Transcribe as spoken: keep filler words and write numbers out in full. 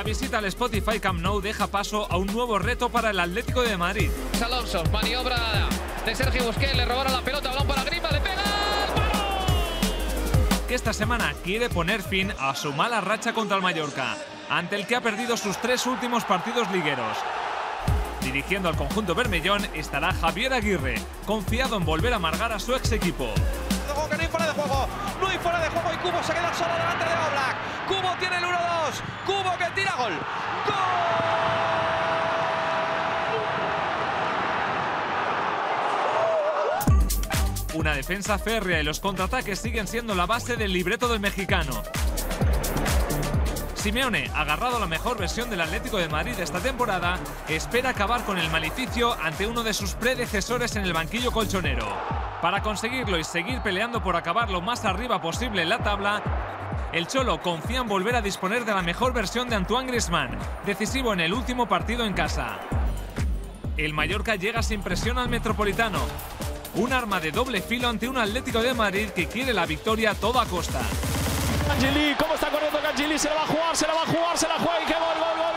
visita al Spotify Camp Nou deja paso a un nuevo reto para el Atlético de Madrid. Alonso, maniobra de Sergi Busquets, le robaron la pelota, balón para Griezmann, le pega al palo. Que esta semana quiere poner fin a su mala racha contra el Mallorca, ante el que ha perdido sus tres últimos partidos ligueros. Dirigiendo al conjunto bermellón estará Javier Aguirre, confiado en volver a amargar a su ex equipo. Que no hay fuera de juego, no hay fuera de juego y Cubo se queda solo delante de Oblak. Cubo tiene el uno dos, Cubo que tira gol. ¡Gol! Una defensa férrea y los contraataques siguen siendo la base del libreto del mexicano. Simeone, agarrado a la mejor versión del Atlético de Madrid esta temporada, espera acabar con el maleficio ante uno de sus predecesores en el banquillo colchonero. Para conseguirlo y seguir peleando por acabar lo más arriba posible en la tabla, el Cholo confía en volver a disponer de la mejor versión de Antoine Griezmann, decisivo en el último partido en casa. El Mallorca llega sin presión al Metropolitano, un arma de doble filo ante un Atlético de Madrid que quiere la victoria a toda costa. Cangeli, ¿cómo está corriendo Cangeli? Se la va a jugar, se la va a jugar, se la juega y qué gol, gol, gol.